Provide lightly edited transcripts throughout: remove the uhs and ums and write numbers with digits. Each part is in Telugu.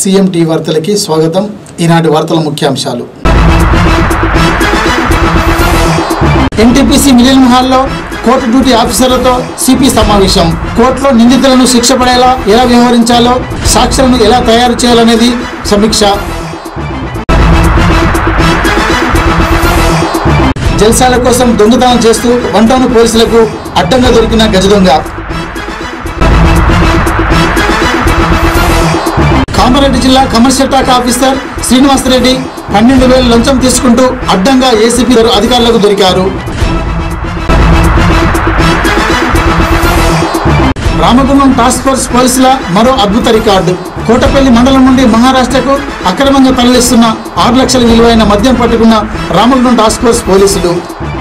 సిఎంటి వార్తలకి స్వాగతం. ఈనాటి వార్తల ముఖ్యాంశాలు. ఎన్టీపీసీ మిలియన్ హాల్లో కోర్టు డ్యూటీ ఆఫీసర్లతో సిపి సమావేశం. కోర్టులో నిందితులను శిక్ష పడేలా ఎలా వ్యవహరించాలో, సాక్ష్యాలను ఎలా తయారు చేయాలనేది సమీక్ష. జల్సాల కోసం దొంగతనం చేస్తూ 1 టౌన్ పోలీసులకు అడ్డంగా దొరికిన గజ దొంగ. కామారెడ్డి జిల్లా కమర్షియల్ శాఖ ఆఫీసర్ శ్రీనివాసరెడ్డి 12,000 లంచం తీసుకుంటూ అడ్డంగా ఏసీపీ అధికారులకు దొరికారు. రామగుండం టాస్క్ ఫోర్స్ పోలీసుల మరో అద్భుత రికార్డు. కోటపల్లి మండలం నుండి మహారాష్ట్రకు అక్రమంగా తరలిస్తున్న 6 లక్షల విలువైన మద్యం పట్టుకున్న రామగుండం టాస్క్ ఫోర్స్ పోలీసులు.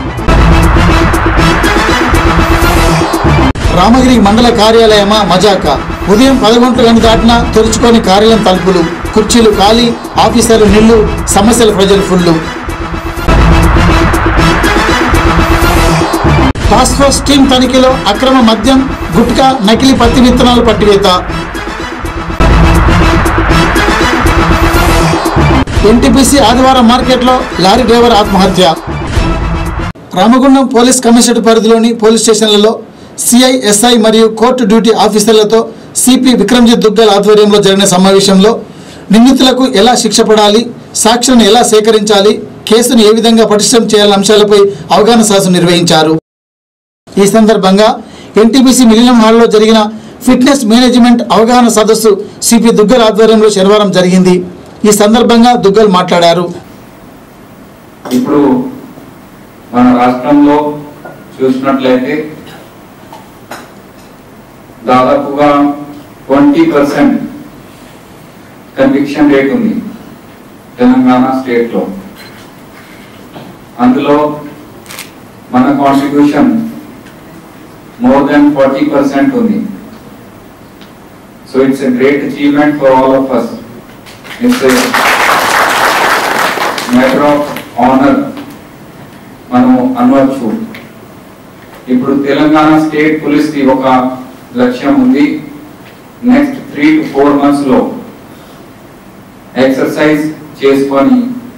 రామగిరి మండల కార్యాలయమా మజాక. ఉదయం 11 గంటలు దాటినా తెరుచుకొని కార్యాలయం తలుపులు, కుర్చీలు ఖాళీ, ఆఫీసర్లు నిల్లు, సమస్యల ప్రజలు ఫుల్లు. టాస్క్ ఫోర్స్ టీం తనిఖీలో అక్రమ మద్యం, గుట్కా, నకిలీ పత్తి విత్తనాలు పట్టివేత. ఎన్టీపీసీ ఆదివారం మార్కెట్లో లారీ డ్రైవర్ ఆత్మహత్య. రామగుండం పోలీస్ కమిషనరేట్ పరిధిలోని పోలీస్ స్టేషన్లలో సిఐ, ఎస్ఐ మరియు కోర్టు డ్యూటీ ఆఫీసర్లతో సిపి విక్రమ్జిత్ దుగ్గల్ ఆధ్వర్యంలో జరిగిన సమావేశంలో నిందితులకు ఎలా శిక్ష పడాలి, సాక్ష్యాలను ఎలా సేకరించాలి, కేసును ఏ విధంగా పటిష్టం చేయాలనే అంశాలపై అవగాహన సదస్సు నిర్వహించారు. ఈ సందర్భంగా ఎన్టీపీసీ మిలియన్ హాల్లో జరిగిన ఫిట్నెస్ మేనేజ్మెంట్ అవగాహన సదస్సు సిపి దుగ్గల్ ఆధ్వర్యంలో శనివారం జరిగింది. ఈ సందర్భంగా దుగ్గల్ మాట్లాడారు. ఇప్పుడు మన రాష్ట్రంలో చూసినట్లయితే దాదాపుగా 20% కన్విక్షన్ రేట్ ఉంది తెలంగాణ స్టేట్ లో. అందులో మన కాంట్రిబ్యూషన్ more than 40% ఉంది. So it's a great achievement for all of us. It's a matter of honor మనము అనవచ్చు. ఇప్పుడు తెలంగాణ స్టేట్ పోలీస్ కి ఒక లక్ష్యం ఉంది. నెక్స్ట్ 3 to 4 months లో ఎక్సర్సైజ్ చేసుకొని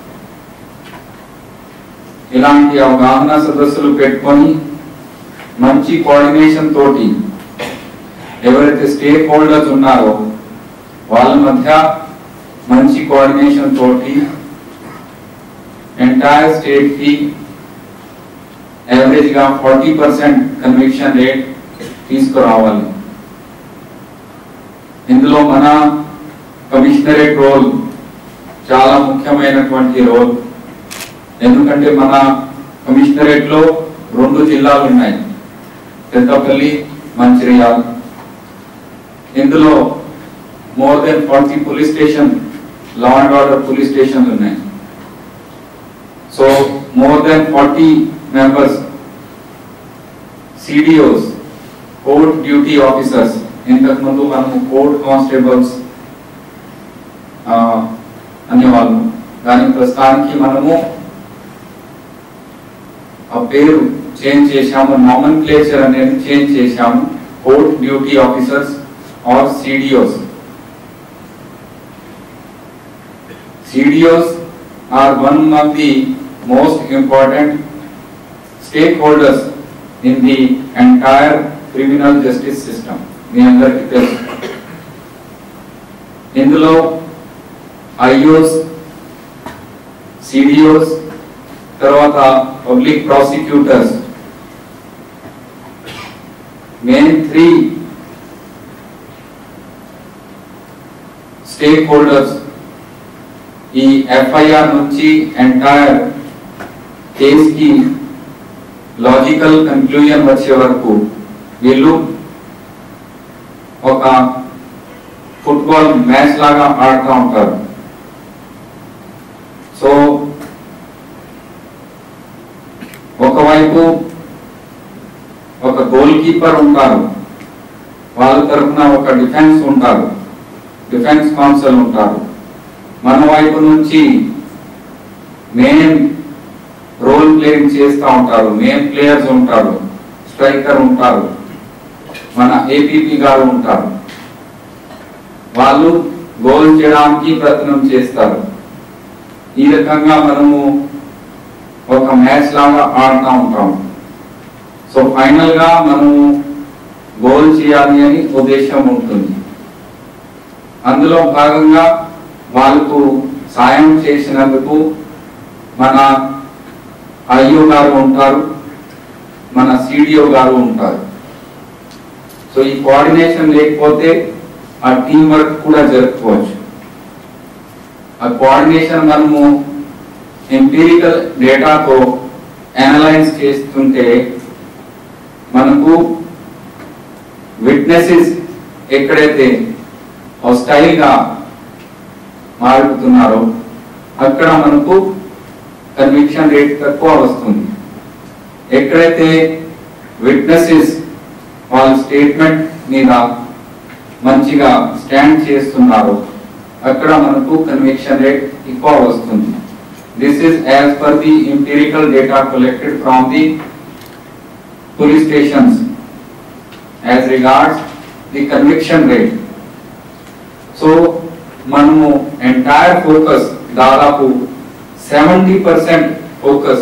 ఇలాంటి అవగాహన సదస్సులు పెట్టుకొని మంచి కోఆర్డినేషన్ తోటి ఎవరైతే స్టేక్ హోల్డర్స్ ఉన్నారో వాళ్ళ మధ్య మంచి కోఆర్డినేషన్ తోటి ఎంటైర్ స్టేట్ కి యావరేజ్ గా 40% కన్విక్షన్ రేట్ తీసుకురావాలి. ఇందులో మన కమిషనరేట్ రోల్ చాలా ముఖ్యమైనటువంటి రోల్. ఎందుకంటే మన కమిషనరేట్ లో 2 జిల్లాలు ఉన్నాయి, పెద్దపల్లి, మంచిర్యాల. ఇందులో more than 40 police station, law and order police స్టేషన్లు ఉన్నాయి. So more than 40 members CDOs, court duty officers. ఇంతకుముందు మనము కోర్ట్ కానిస్టేబుల్స్ అనేవాళ్ళు, కానీ ప్రస్తుతానికి మనము ఆ పేరు చేంజ్ చేశాము, నామన్క్లేచర్ అనేది చేంజ్ చేశాము. Court duty officers are CDOs. CDOs are one of the most important stakeholders in the entire criminal justice system. మీ అందరికీ తెలుసు. ఇందులో IOs, CDOs, తర్వాత public prosecutors, main 3 stakeholders ఈ FIR నుంచి ఎంటైర్ కేస్ కి లాజికల్ కన్క్లూజన్ వచ్చే వరకు వీళ్ళు ఒక ఫుట్బాల్ మ్యాచ్ లాగా ఆడుతూ ఉంటారు. సో ఒకవైపు ఒక గోల్ కీపర్ ఉంటారు, వాళ్ళ తరఫున ఒక డిఫెన్స్ ఉంటారు, డిఫెన్స్ కౌన్సిల్ ఉంటారు. మన వైపు నుంచి మెయిన్ రోల్ ప్లేయింగ్ చేస్తూ ఉంటారు, మెయిన్ ప్లేయర్స్ ఉంటారు, స్ట్రైకర్ ఉంటారు, మన ఏపీపీ గారు ఉంటారు. వాళ్ళు గోల్ చేయడానికి ప్రయత్నం చేస్తారు. ఈ రకంగా మనము ఒక మ్యాచ్ లాగా ఆడుతూ ఉంటాం. సో ఫైనల్ గా మనము గోల్ చేయాలి అని ఉద్దేశం ఉంటుంది. అందులో భాగంగా వాళ్ళకు సాయం చేసినందుకు మన ఐఓ గారు ఉంటారు, మన సిడిఓ గారు ఉంటారు. సో ఈ కోఆర్డినేషన్ లేకపోతే ఆ టీం వర్క్ కూడా జరగవచ్చు. ఆ కోఆర్డినేషన్ మనము ఎంపీరికల్ డేటాతో అనలైజ్ చేస్తుంటే మనకు విట్నెసెస్ ఎక్కడైతే హాస్టైల్ గా మారుతున్నారో అక్కడ మనకు కన్విక్షన్ రేట్ తక్కువ వస్తుంది. ఎక్కడైతే విట్నెసెస్ వాళ్ళ స్టేట్మెంట్ మీద మంచిగా స్టాండ్ చేస్తున్నారో అక్కడ మనకు కన్విక్షన్ రేట్ ఎక్కువ వస్తుంది. This is as per the empirical data collected from the police stations as regards the conviction rate. So మనము entire focus దాదాపు 70% focus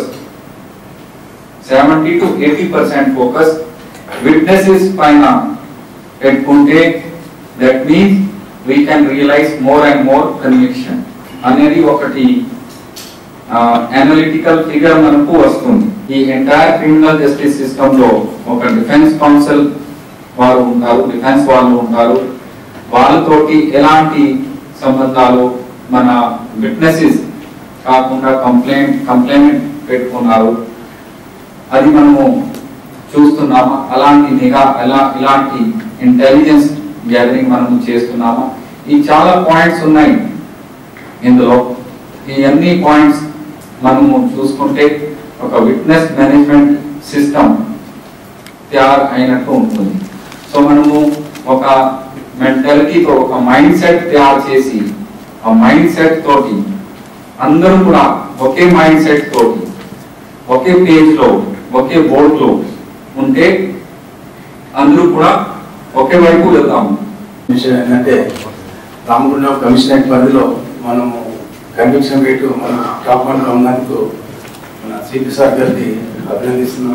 70 to 80% focus witnesses పైన పెట్టుకుంటే that means we can realize more and more conviction అనేది ఒకటి అనలిటికల్ ఫిగర్ మనకు వస్తుంది. ఈ ఎంటైర్ క్రిమినల్ జస్టిస్ సిస్టమ్ లో ఒక డిఫెన్స్ కౌన్సిల్ వారు ఉంటారు, డిఫెన్స్ వాళ్ళు ఉంటారు. వాళ్ళతోటి ఎలాంటి సంబంధాలు మన విట్నెసెస్ కాకుండా కంప్లైంట్ పెట్టుకున్నారు అది మనము చూస్తున్నామా, అలాంటి నిఘా ఇలాంటి ఇంటెలిజెన్స్ గ్యాదరింగ్ మనము చేస్తున్నామా. ఈ చాలా పాయింట్స్ ఉన్నాయి ఇందులో. ఈ అన్ని పాయింట్స్ మనము చూసుకుంటే ఒక విట్నెస్ మేనేజ్మెంట్ సిస్టమ్ తయారు అయినట్టు ఉంటుంది. సో మనము ఒక మెంటాలిటీతో ఒక మైండ్ సెట్ తయారు చేసి ఆ మైండ్ సెట్ తోటి అందరూ కూడా ఒకే మైండ్ సెట్ తోటి ఒకే పేజ్ లో ఒకే బోర్డ్ లో ఉంటే అందరూ కూడా ఒకే వైపు వెళ్తాము. విషయం ఏంటంటే రామగుండం కమిషనరేట్ పరిధిలో మనము కన్విక్షన్ రేటు మన టాప్ వన్ లో ఉన్నందుకు మన సిపి సార్ గారికి అభినందిస్తున్నాం.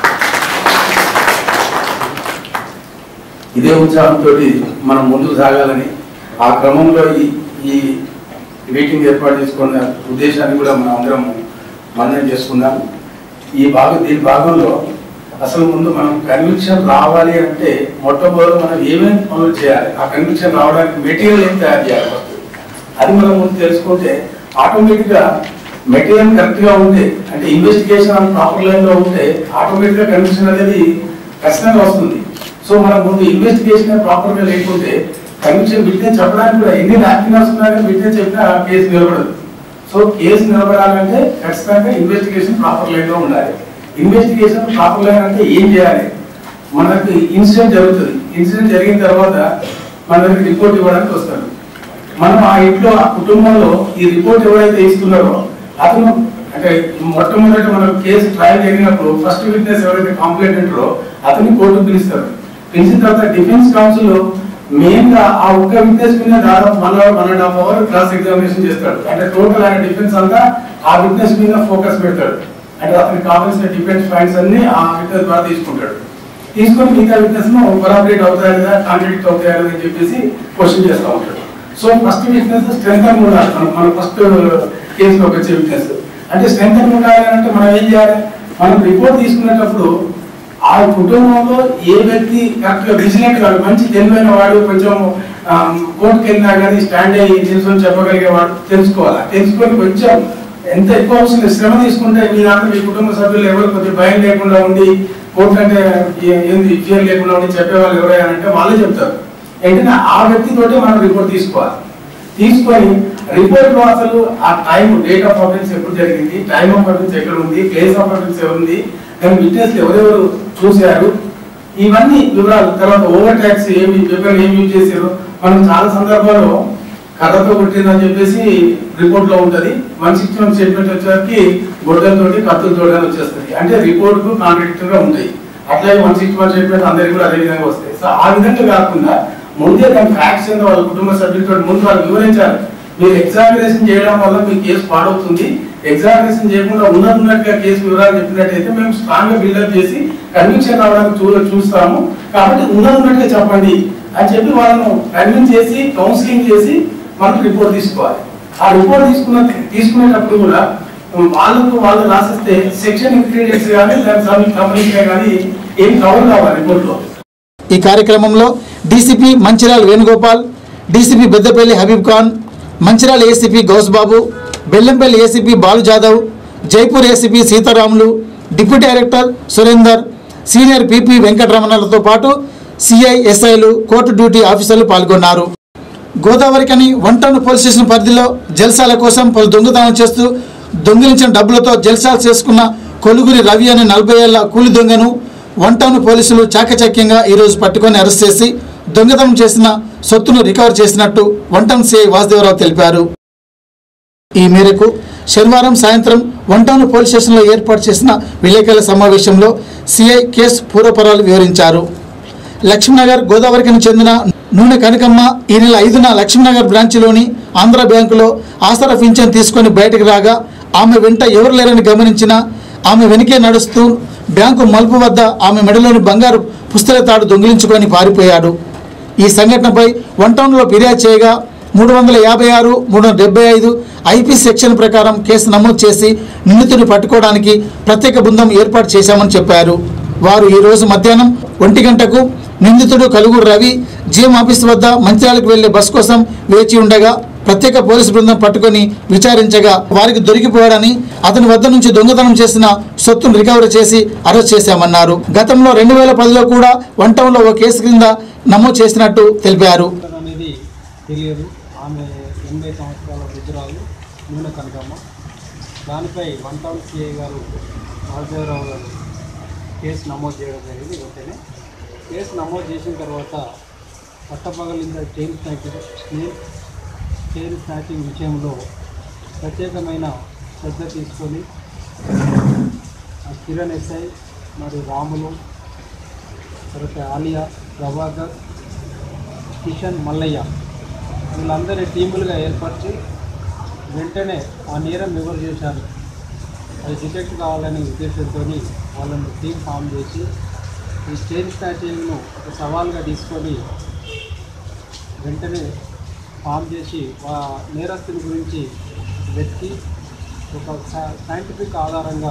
ఇదే ఉత్సాహంతో మనం ముందుకు సాగాలని ఆ క్రమంలో ఈ మీటింగ్ ఏర్పాటు చేసుకున్న ఉద్దేశాన్ని కూడా మనం అందరం మన్నం చేసుకున్నాం. దీని భాగంలో అసలు ముందు మనం కన్విక్షన్ రావాలి అంటే మొట్టమొదటి మనం ఏమేమి పనులు చేయాలి, ఆ కన్విక్షన్ రావడానికి మెటీరియల్ ఏం తయారు చేయాలి అది మనం ముందు తెలుసుకుంటే ఆటోమేటిక్ గా మెటీరియల్ కరెక్ట్ గా ఉంటే అంటే ఇన్వెస్టిగేషన్ ప్రాపర్ లైన్ లో ఉంటే ఆటోమేటిక్ గా కన్విక్షన్ అనేది ఖచ్చితంగా వస్తుంది. సో మనం ముందు ఇన్వెస్టిగేషన్ ప్రాపర్ గా లేకుంటే కన్విక్షన్ విట్నెస్ చెప్పడానికి కూడా ఎన్ని డాక్యుమెంట్స్ ఉన్నా కానీ విట్నెస్ చెప్పినా కేసు నిలబడదు. సో కేసు నిలబడాలంటే ఖచ్చితంగా ఇన్వెస్టిగేషన్ ప్రాపర్ లైన్ లో ఉండాలి. ఇన్వెస్టిగేషన్ ప్రాపర్ లైన్ అంటే ఏం చేయాలి, మనకి ఇన్సిడెంట్ జరుగుతుంది, ఇన్సిడెంట్ జరిగిన తర్వాత మన దగ్గర రిపోర్ట్ ఇవ్వడానికి వస్తారు. మనం ఆ ఇంట్లో ఆ కుటుంబంలో ఈ రిపోర్ట్ ఎవరైతే ఇస్తున్నారో అతను అంటే మొట్టమొదటి మనం కేసు ట్రయల్ జరిగినప్పుడు ఫస్ట్ విట్నెస్ ఎవరైతే కంప్లైంట్ ఉంటారో అతన్ని కోర్టుకు పిలుస్తారు. పిలిచిన తర్వాత డిఫెన్స్ కౌన్సిల్ మెయిన్ గా ఆ ఒక్క విట్నెస్ మీద దాదాపు 1.5 hour క్రాస్ ఎగ్జామినేషన్ చేస్తాడు. అంటే టోటల్ ఆయన డిఫెన్స్ అంతా ఆ విట్నెస్ మీద ఫోకస్ పెడతాడు. అంటే అతనికి కావాల్సిన డిఫెన్స్ పాయింట్స్ అన్ని ఆ విట్నెస్ ద్వారా తీసుకుంటాడు. తీసుకొని మిగతా విట్నెస్ ను కొలాబరేట్ అవుతాయి కదా, కాంట్రాడిక్ట్ అవుతాయి కదా అని చెప్పేసి క్వశ్చన్ చేస్తూ ఉంటాడు. సో ఫస్ట్ విట్నెస్ స్ట్రెంత్ అని ఉండాలి. మన ఫస్ట్ కేసులోకి వచ్చే విట్నెస్ అంటే స్ట్రెంత్ అని ఉండాలి అంటే మనం ఏం చేయాలి, మనం రిపోర్ట్ తీసుకునేటప్పుడు ఆ కుటుంబంలో ఏ వ్యక్తి కరెక్ట్ గా విజిలెంట్ వాడు, మంచి తెలివైన వాడు, కొంచెం కోర్టుకి వెళ్ళినా కానీ స్టాండ్ అయ్యి నిల్చొని చెప్పగలిగేవాడు తెలుసుకోవాలి. తెలుసుకొని కొంచెం ఎంత ఎక్కువ అవసరం శ్రమ తీసుకుంటే మీ దాంట్లో మీ కుటుంబ సభ్యులు ఎవరు కొద్దిగా భయం లేకుండా ఉండి కోర్టు అంటే ఏంది ఫియర్ లేకుండా ఉండి చెప్పేవాళ్ళు ఎవరైనా అంటే వాళ్ళే చెప్తారు. ఏంటంటే ఆ వ్యక్తితోటి మనం రిపోర్ట్ తీసుకోవాలి. తీసుకొని రిపోర్ట్ లో అసలు ఆ టైం డేట్ ఆఫ్ అఫెన్స్ ఎప్పుడు జరిగింది, టైమ్ ఆఫ్ అఫెన్స్ ఎక్కడ ఉంది, ప్లేస్ ఆఫ్ అఫెన్స్ ఎవరుంది, దాని విట్నెస్ ఎవరెవరు చూశారు, ఇవన్నీ వివరాలు. తర్వాత ఓవర్ ట్యాక్స్ ఏమి పేపర్ ఏమి యూజ్ చేశారు. మనం చాలా సందర్భాల్లో కథతో కొట్టిందని చెప్పేసి రిపోర్ట్ లో ఉంటది. 161 స్టేట్మెంట్ వచ్చేసరికి గొడ్డలతోటి కత్తులతో వచ్చేస్తుంది. అంటే రిపోర్ట్ కు కాంట్రాడిక్టరీ గా ఉంటాయి. అట్లాగే 161 స్టేట్మెంట్ అందరికి కూడా అదే విధంగా వస్తాయి. సో ఆ విధంగా కాకుండా ముందే దాని ఫ్యాక్ట్స్ ఏందో వాళ్ళ కుటుంబ సభ్యులతో ముందు వాళ్ళు వివరించాలి. మీరు ఎగ్జామినేషన్ చేయడం వల్ల మీ కేసు పాడవుతుంది, ఎగ్జామినేషన్ చేయకుండా ఉన్నట్టుగా కేసు వివరాలు చెప్పినట్టయితే మేము స్ట్రాంగ్ గా బిల్డప్ చేసి కన్విక్షన్ రావడానికి చూస్తాము, కాబట్టి ఉన్నట్టుగా చెప్పండి అని చెప్పి వాళ్ళను కన్విన్స్ చేసి కౌన్సిలింగ్ చేసి మనకు రిపోర్ట్ తీసుకోవాలి. ఆ రిపోర్ట్ తీసుకునేటప్పుడు కూడా వాళ్ళు రాసిస్తే సెక్షన్ ఇంగ్రీడియంట్స్ కానీ దానికి సంబంధించిన కానీ ఏం కవర్ కావాలి రిపోర్ట్ లో. ఈ కార్యక్రమంలో DCP Mancherial Venugopal, DCP Peddapalli Habib Khan, Mancherial ACP Gousbabu, Bellampalli ACP Balu Jadhav, Jaipur ACP Seetharamulu, deputy director Surender, senior PP వెంకటరమణలతో పాటు సిఐ ఎస్ఐలు, కోర్టు డ్యూటీ ఆఫీసర్లు పాల్గొన్నారు. గోదావరికని 1 టౌన్ పోలీస్ స్టేషన్ పరిధిలో జల్సాల కోసం పలు దొంగతనం చేస్తూ దొంగిలించిన డబ్బులతో జల్సాలు చేసుకున్న కొలుగురి రవి అనే 40 ఏళ్ల కూలి దొంగను 1 టౌన్ పోలీసులు చాకచక్యంగా ఈరోజు పట్టుకొని అరెస్ట్ చేసి దొంగతనం చేసిన సొత్తును రికవర్ చేసినట్టు 1 టౌన్ సిఐ వాసుదేవరావు తెలిపారు. ఈ మేరకు శనివారం సాయంత్రం 1 టౌన్ పోలీస్ స్టేషన్లో ఏర్పాటు చేసిన విలేకరుల సమావేశంలో సిఐ కేసు పూర్వపరాలు వివరించారు. లక్ష్మీనగర్ గోదావరికి చెందిన నూనె కనకమ్మ ఈ నెల 5న లక్ష్మీనగర్ బ్రాంచ్లోని ఆంధ్ర బ్యాంకులో ఆసరా పింఛన్ తీసుకొని బయటకు రాగా ఆమె వెంట ఎవరు లేరని గమనించిన ఆమె వెనుకే నడుస్తూ బ్యాంకు మలుపు వద్ద ఆమె మెడలోని బంగారు పుస్తక తాడు దొంగిలించుకొని పారిపోయాడు. ఈ సంఘటనపై 1 టౌన్లో ఫిర్యాదు చేయగా 356, 375 ఐపీ సెక్షన్ ప్రకారం కేసు నమోదు చేసి నిందితుడిని పట్టుకోవడానికి ప్రత్యేక బృందం ఏర్పాటు చేశామని చెప్పారు. వారు ఈ రోజు మధ్యాహ్నం 1 గంటకు నిందితుడు కలుగురు రవి జీఎం ఆఫీస్ వద్ద మంచిర్యాలకు వెళ్లే బస్ కోసం వేచి ఉండగా ప్రత్యేక పోలీసు బృందం పట్టుకొని విచారించగా వారికి దొరికిపోయాడని, అతని వద్ద నుంచి దొంగతనం చేసిన సొత్తును రికవరీ చేసి అరెస్ట్ చేశామన్నారు. గతంలో 2010లో కూడా 1 టౌన్లో ఓ కేసు కింద నమోదు చేసినట్టు తెలిపారు. తెలియదు, ఆమె 80 సంవత్సరాల వృద్ధురాలు నూనె కనకమ్మ. దానిపై 1 టౌన్ సిఐ గారు వాసుదేవరావు గారు కేసు నమోదు చేయడం జరిగింది. వెంటనే కేసు నమోదు చేసిన తర్వాత పట్టపగలింద చైన్ స్నాచింగ్ విషయంలో ప్రత్యేకమైన శ్రద్ధ తీసుకొని కిరణ్ ఎస్ఐ మరియు రాములు, తర్వాత ఆలియా, ప్రభాకర్, కిషన్, మల్లయ్య వీళ్ళందరి టీములుగా ఏర్పరిచి వెంటనే ఆ నేరం ఎవరు చేశారు అది డిటెక్ట్ కావాలనే ఉద్దేశంతో వాళ్ళని టీం ఫామ్ చేసి ఈ చైన్ స్నాచింగ్ను ఒక సవాల్గా తీసుకొని వెంటనే ఫామ్ చేసి నేరస్తుని గురించి వెతికి ఒక సైంటిఫిక్ ఆధారంగా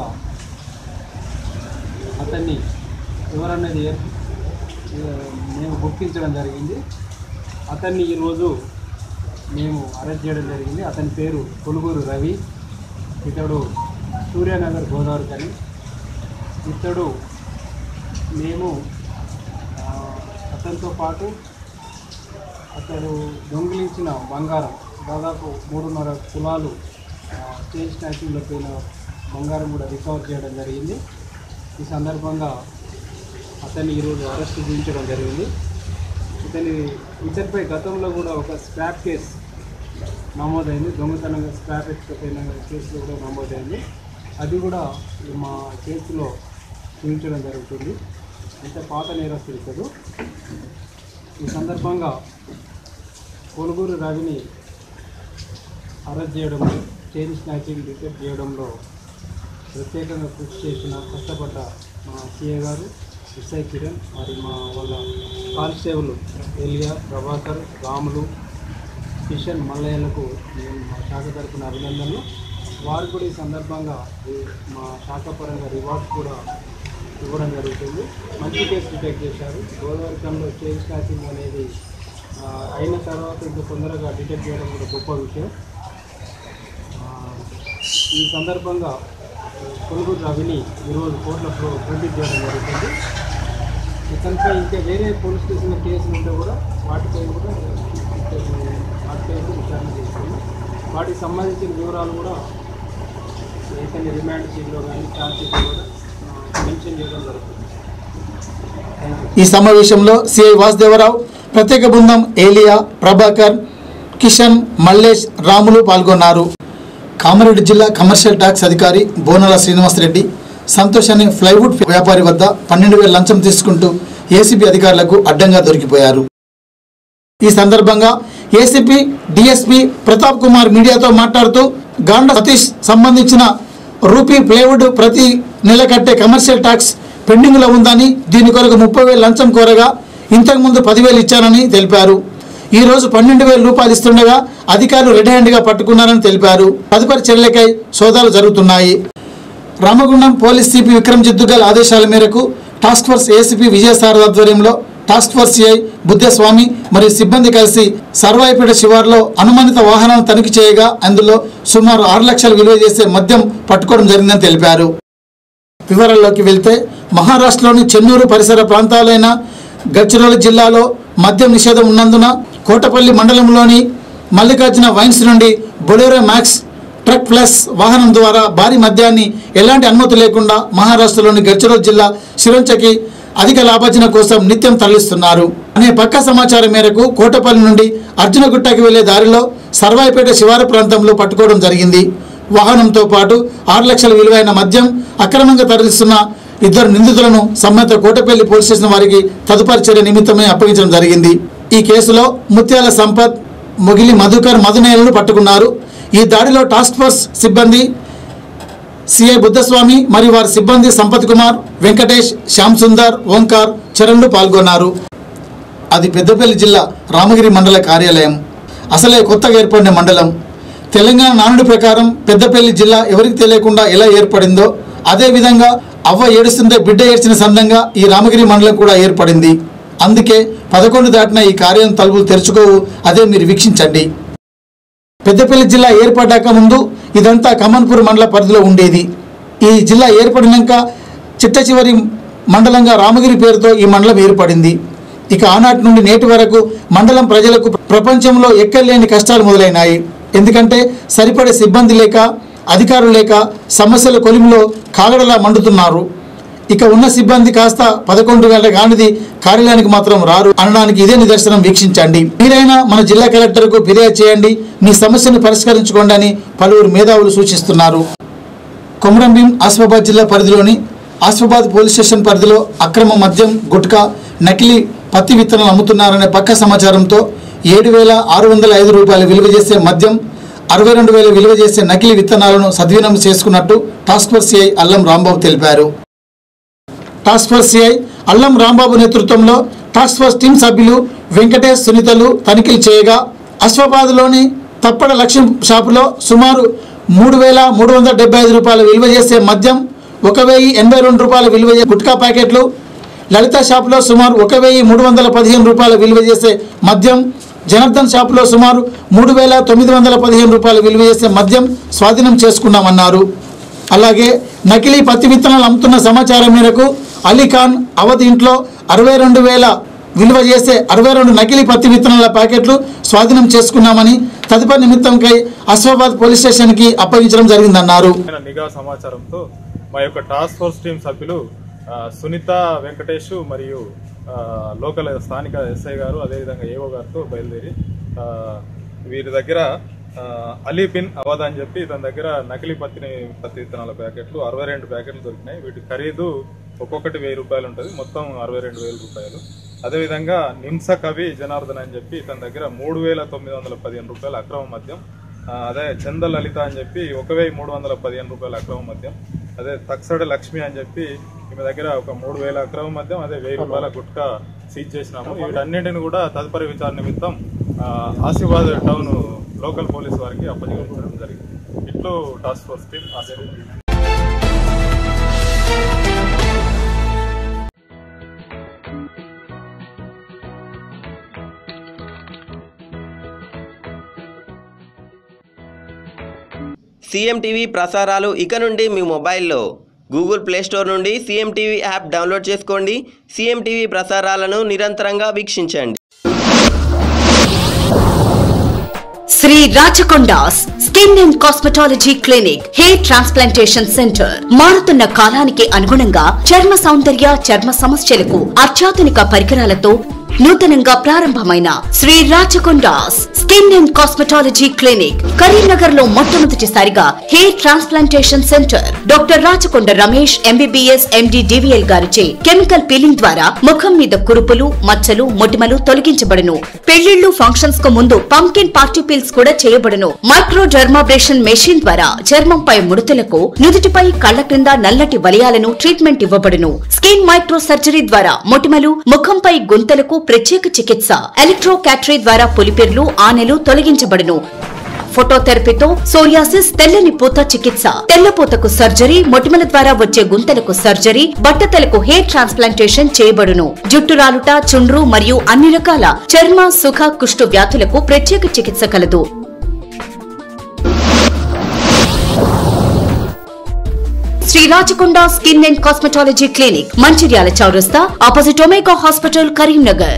అతన్ని ఎవరన్నది మేము గుర్తించడం జరిగింది. అతన్ని ఈరోజు మేము అరెస్ట్ చేయడం జరిగింది. అతని పేరు కొలుగురు రవి. ఇతడు సూర్యానగర్ గోదావరికని. ఇతడు మేము అతనితో పాటు అతడు దొంగిలించిన బంగారం దాదాపు 3.5 తులాలు చైన్ స్నాచింగ్లో పోయిన బంగారం కూడా రికవర్ చేయడం జరిగింది. ఈ సందర్భంగా అతన్ని ఈరోజు అరెస్ట్ చేయించడం జరిగింది. ఇతనిపై గతంలో కూడా ఒక స్క్రాప్ కేసు నమోదైంది. దొంగతనంగా స్క్రాప్ ఎత్తుకపోయిన కేసులో కూడా నమోదైంది. అది కూడా మా కేసులో చూపించడం జరుగుతుంది. అంటే పాత నేరస్తుడు ఇతడు. ఈ సందర్భంగా కొలుగురు రవిని అరెస్ట్ చేయడంలో, చైన్ స్నాచింగ్ డిటెక్ట్ చేయడంలో ప్రత్యేకంగా కృషి చేసిన కష్టపడ్డ మా సిఐ గారు, ఎస్ఐ కిరణ్, మరి మా వాళ్ళ కానిస్టేబుల్ ఎలియా, ప్రభాకర్, రాములు, కిషన్, మల్లయ్యలకు మేము మా శాఖ తరపున అభినందనలు. వారు కూడా ఈ సందర్భంగా మా శాఖ పరంగా రివార్డ్స్ కూడా ఇవ్వడం జరుగుతుంది. మంచి కేసు డిటెక్ట్ చేశారు. గోదావరికంలో చైన్ స్నాచింగ్ అనేది అయిన తర్వాత ఇంత తొందరగా డిటెక్ట్ చేయడం కూడా గొప్ప విషయం. ఈ సందర్భంగా కొలుగురు రవిని ఈరోజు కోర్టులో ప్రొడ్యూస్ చేయడం జరుగుతుంది. ఇతనిపై ఇంకా వేరే పోలీస్ స్టేషన్లో కేసులు ఉంటే కూడా వాటిపై కూడా విచారణ చేస్తుంది. వాటికి సంబంధించిన వివరాలు కూడా ఇతని రిమాండ్ షీట్లో కానీ ఛార్జ్ షీట్లో కూడా మెన్షన్ చేయడం జరుగుతుంది. ఈ సమావేశంలో సిఐ వాసుదేవరావు, ప్రత్యేక బృందం ఏలియా, ప్రభాకర్, కిషన్, మల్లేష్, రాములు పాల్గొన్నారు. కామారెడ్డి జిల్లా కమర్షియల్ ట్యాక్స్ అధికారి బోనాల శ్రీనివాసరెడ్డి సంతోష్ అనే ప్లైవుడ్ వ్యాపారి వద్ద 12,000 లంచం తీసుకుంటూ ఏసీబీ అధికారులకు అడ్డంగా దొరికిపోయారు. ఈ సందర్భంగా ఏసీపీ డిఎస్పీ ప్రతాప్ కుమార్ మీడియాతో మాట్లాడుతూ గాండ సతీష్ సంబంధించిన రూపీ ప్లేవుడ్ ప్రతి నెల కట్టే కమర్షియల్ ట్యాక్స్ పెండింగ్లో ఉందని, దీని కొరకు 30,000 లంచం కోరగా ఇంతకుముందు 10,000 ఇచ్చానని తెలిపారు. ఈ రోజు 12,000 రూపాయలు ఇస్తుండగా అధికారులు రెడ్ హ్యాండ్గా పట్టుకున్నారని తెలిపారు. తదుపరి చర్యలకై సోదాలు జరుగుతున్నాయి. రామగుండం పోలీస్ సిపి విక్రమ్ జిద్దుగల్ ఆదేశాల మేరకు టాస్క్ ఫోర్స్ ఏసీపీ విజయసారథి ఆధ్వర్యంలో టాస్క్ ఫోర్స్ సిఐ బుద్ధస్వామి మరియు సిబ్బంది కలిసి సర్వాయిపేట శివారులో అనుమానిత వాహనాలను తనిఖీ చేయగా అందులో సుమారు 6 లక్షలు విలువ చేసే మద్యం పట్టుకోవడం జరిగిందని తెలిపారు. వివరాల్లోకి వెళ్తే మహారాష్ట్రలోని చెన్నూరు పరిసర ప్రాంతాలైన గడ్చిరోలి జిల్లాలో మద్యం నిషేధం ఉన్నందున కోటపల్లి మండలంలోని మల్లికార్జున వైన్స్ నుండి బొలెరో మ్యాక్స్ ట్రక్ ప్లస్ వాహనం ద్వారా భారీ మద్యాన్ని ఎలాంటి అనుమతి లేకుండా మహారాష్ట్రలోని గడ్చిరోలి జిల్లా శిరంచకి అధిక లాభార్జన కోసం నిత్యం తరలిస్తున్నారు అనే పక్కా సమాచారం మేరకు కోటపల్లి నుండి అర్జునగుట్టకి వెళ్లే దారిలో సర్వాయిపేట శివారు ప్రాంతంలో పట్టుకోవడం జరిగింది. వాహనంతో పాటు 6 లక్షల విలువైన మద్యం అక్రమంగా తరలిస్తున్న 2 నిందితులను సంబంధిత కోటపల్లి పోలీస్ స్టేషన్ వారికి తదుపరి చర్య నిమిత్తమే అప్పగించడం జరిగింది. ఈ కేసులో ముత్యాల సంపత్, మొగిలి మధుకర్, మధునేలను పట్టుకున్నారు. ఈ దాడిలో టాస్క్ ఫోర్స్ సిబ్బంది సిఐ బుద్ధస్వామి మరియు వారి సిబ్బంది సంపత్ కుమార్, వెంకటేష్, శ్యామ్ సుందర్, ఓంకార్, చరణ్లు పాల్గొన్నారు. అది పెద్దపల్లి జిల్లా రామగిరి మండల కార్యాలయం. అసలే కొత్తగా ఏర్పడిన మండలం. తెలంగాణ నానుడి ప్రకారం పెద్దపల్లి జిల్లా ఎవరికి తెలియకుండా ఎలా ఏర్పడిందో అదేవిధంగా అవ్వ ఏడుస్తుంటే బిడ్డ ఏడ్చిన సందంగా ఈ రామగిరి మండలం కూడా ఏర్పడింది. అందుకే 11 దాటిన ఈ కార్యాలయం తలుపులు తెరుచుకోవు. అదే మీరు వీక్షించండి. పెద్దపల్లి జిల్లా ఏర్పడ్డాక ముందు ఇదంతా కమన్పూర్ మండల పరిధిలో ఉండేది. ఈ జిల్లా ఏర్పడినాక చిట్ట చివరి మండలంగా రామగిరి పేరుతో ఈ మండలం ఏర్పడింది. ఇక ఆనాటి నుండి నేటి వరకు మండలం ప్రజలకు ప్రపంచంలో ఎక్కలేని కష్టాలు మొదలైనాయి. ఎందుకంటే సరిపడే సిబ్బంది లేక, అధికారులు లేక సమస్యల కొలిమిలో కాగడలా మండుతున్నారు. ఇక ఉన్న సిబ్బంది కాస్త 11 గంటల కానిది కార్యాలయానికి మాత్రం రారు అనడానికి ఇదే నిదర్శనం. వీక్షించండి. మీరైనా మన జిల్లా కలెక్టర్కు ఫిర్యాదు చేయండి, మీ సమస్యను పరిష్కరించుకోండి అని పలువురు మేధావులు సూచిస్తున్నారు. కొమరంభీం ఆసిఫాబాద్ జిల్లా పరిధిలోని ఆసిఫాబాద్ పోలీస్ స్టేషన్ పరిధిలో అక్రమ మద్యం, గుట్కా, నకిలీ పత్తి విత్తనాలు అమ్ముతున్నారనే పక్క సమాచారంతో 7,605 రూపాయలు విలువ చేసే మద్యం, 62,000 విలువ చేసే నకిలీ విత్తనాలను సద్వినియోగం చేసుకున్నట్టు టాస్క్ ఫోర్స్ సిఐ అల్లం రాంబాబు తెలిపారు. టాస్క్ ఫోర్స్ సిఐ అల్లం రాంబాబు నేతృత్వంలో టాస్క్ ఫోర్స్ టీం సభ్యులు వెంకటేష్, సునీతలు తనిఖీలు చేయగా ఆసిఫాబాద్లోని తప్పడ లక్ష్యం షాపులో సుమారు 3,375 రూపాయలు విలువ చేసే మద్యం, 1,082 రూపాయల విలువ చేసే గుట్కా ప్యాకెట్లు, లలిత షాపులో సుమారు 1,315 రూపాయల విలువ చేసే మద్యం, జనార్దన్ షాపులో సుమారు 3,915 రూపాయల విలువ చేసే మద్యం స్వాధీనం చేసుకున్నామన్నారు. అలాగే నకిలీ పత్తి విత్తనాలు అమ్ముతున్న సమాచారం మేరకు అలీఖాన్ అవధ్ ఇంట్లో 62,000 విలువ చేసే 62 నకిలీ పత్తి విత్తనాల ప్యాకెట్లు స్వాధీనం చేసుకున్నామని తదుపరి నిమిత్తంకై ఆసిఫాబాద్ పోలీస్ స్టేషన్కి అప్పగించడం జరిగిందన్నారు. నిఘా సమాచారంతో మా యొక్క టాస్క్ ఫోర్స్ టీం సభ్యులు సునీత, వెంకటేష్ మరియు లోకల్ స్థానిక ఎస్ఐ గారు అదేవిధంగా ఏఓ గారితో బయలుదేరి వీరి దగ్గర అలీ బిన్ అవధ్ అని చెప్పి తన దగ్గర నకిలీ పత్తి విత్తనాల ప్యాకెట్లు 62 ప్యాకెట్లు దొరికినాయి. వీటి ఖరీదు ఒక్కొక్కటి 1,000 రూపాయలు ఉంటుంది, మొత్తం 62,000 రూపాయలు. అదేవిధంగా నిమ్స కవి జనార్దన్ అని చెప్పి తన దగ్గర 3,915 రూపాయలు అక్రమ మద్యం, అదే చంద లలిత అని చెప్పి 1,315 రూపాయలు అక్రమ మద్యం, అదే తక్సడ లక్ష్మి అని చెప్పి ఈమె దగ్గర ఒక 3,000 అక్రమ మద్యం, అదే 1,000 రూపాయల గుట్కా సీజ్ చేసినాము. వీటన్నింటిని కూడా తదుపరి విచారణ నిమిత్తం ఆసిఫాబాద్ టౌన్ లోకల్ పోలీస్ వారికి అప్పగించడం జరిగింది. ఇట్లు task force team Asifabad. CM TV ప్రసారాలు ఇక నుండి మీ మొబైల్లో గూగుల్ ప్లే స్టోర్ నుండి సీఎం టీవీ యాప్ డౌన్లోడ్ చేసుకోండి. సీఎం టీవీ ప్రసారాలను నిరంతరంగా వీక్షించండి. Sri Rachakondas skin and cosmetology clinic, hair transplantation centre. మారుతున్న కాలానికి అనుగుణంగా చర్మ సౌందర్య, చర్మ సమస్యలకు అత్యాధునిక పరికరాలతో నూతనంగా ప్రారంభమైన Sri Rachakondas skin and cosmetology clinic Karimnagar లో మొట్టమొదటిసారిగా hair transplantation centre doctor Rachakonda Ramesh MBBS MD DVL గారిచే కెమికల్ పీలింగ్ ద్వారా ముఖం మీద కురుపులు మచ్చలు మొటిమలు తొలగించబడును. పెళ్లిళ్లు ఫంక్షన్స్ కు ముందు పంకిన్ పార్టీ పీల్స్ కూడా చేయబడును. మైక్రో డర్మాబ్రేషన్ మెషిన్ ద్వారా చర్మంపై ముడతలకు, నుదుటిపై కళ్ల క్రింద నల్లటి వలయాలను ట్రీట్మెంట్ ఇవ్వబడును. స్కిన్ మైక్రో సర్జరీ ద్వారా మొటిమలు, ముఖంపై గుంతలకు ప్రత్యేక చికిత్స. ఎలక్ట్రో క్యాటరీ ద్వారా పులిపిర్లు, ఆనెలు తొలగించబడును. ఫోటోథెరపీతో సోరియాసిస్, తెల్లని పూత చికిత్స, తెల్లపూతకు సర్జరీ, మొటిమల ద్వారా వచ్చే గుంతలకు సర్జరీ, బట్టతలకు హెయిర్ ట్రాన్స్ప్లాంటేషన్ చేయబడును. జుట్టు రాలుట, చుండ్రు మరియు అన్ని రకాల చర్మ, సుఖ, కుష్టు వ్యాధులకు ప్రత్యేక చికిత్స కలదు. Sri Rachakonda skin and cosmetology clinic Mancherial చౌరస్తా opposite Omega hospital Karimnagar.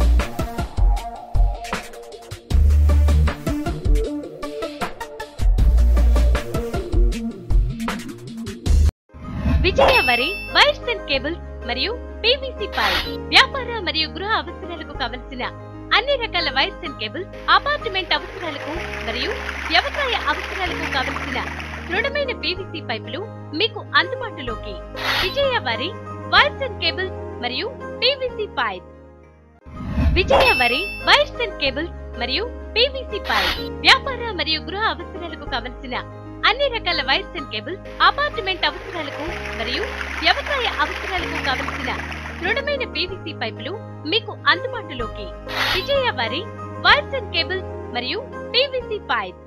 Vijaya Vari wires and cables మరియు పీవీసీ పైప్ వ్యాపార మరియు గృహ అవసరాలకు కావలసిన అన్ని రకాల వైర్స్ అండ్ కేబుల్స్, అపార్ట్మెంట్ అవసరాలకు మరియు వ్యవసాయ అవసరాలకు కావలసిన దృఢమైన పీవీసీ పైపులు మీకు అందుబాటులోకి. Vijaya Vari wires and cables మరియు PVC pipe. Vijaya Vari wires and cables మరియు పీవీసీ పైప్ వ్యాపార మరియు గృహ అవసరాలకు కావలసిన అన్ని రకాల వైర్స్ అండ్ కేబుల్స్, అపార్ట్మెంట్ అవసరాలకు మరియు వ్యవసాయ అవసరాలకు కావలసిన దృఢమైన పీవీసీ పైపులు మీకు అందుబాటులోకి. Vijaya Vari wires and cables మరియు పీవీసీ పైప్.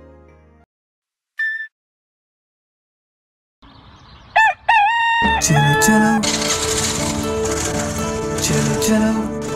చలో చలో చలో చలో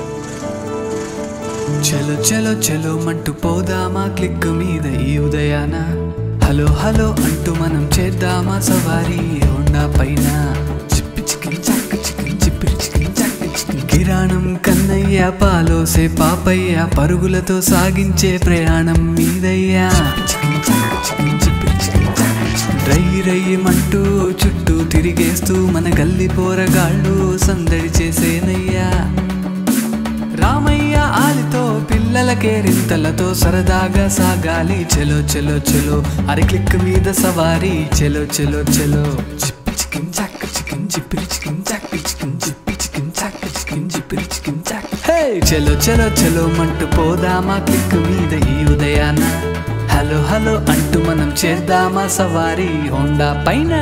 చలో చలో చలో మంటూ పోదామా క్లిక్ మీద ఈ ఉదయాన. హలో హలో అంటూ మనం చేద్దామా సవారీ హోండా పైన. చిప్పి చికెన్ చక్క చికెన్ చిప్పిరి చికెన్ చక్క చికెన్. కిరాణం కన్నయ్య పాలోసే పాపయ్య పరుగులతో సాగించే ప్రయాణం మీదయ్యా. చికెన్ చక్క చికెన్ చిప్పిరి చికెన్ చక్క చికెన్. రై రయ్యమంటూ చుట్టూ తిరిగేస్తూ మన గల్లి పోరగాళ్ళు సందడి చేసేనయ్యా. రామయ్య ఆలితో పిల్లలకే రింతలతో సరదాగా సాగాలి. చలో చలో చలో అరి క్లిక్ మీద సవారీ. చలో చలో చలో చిప్పి చికెన్ చక్క చికెన్ చిప్పిరి చికెన్ చక్క చికెన్ చిప్పి చికెన్ చక్క చికెన్ చిప్పిరి చికెన్ చక్క. హే చలో చలో చలో మంటూ పోదామా క్లిక్ మీద ఈ ఉదయాన. హలో హలో అంటూ మనం చేద్దామా సవారీ హోండా పైన.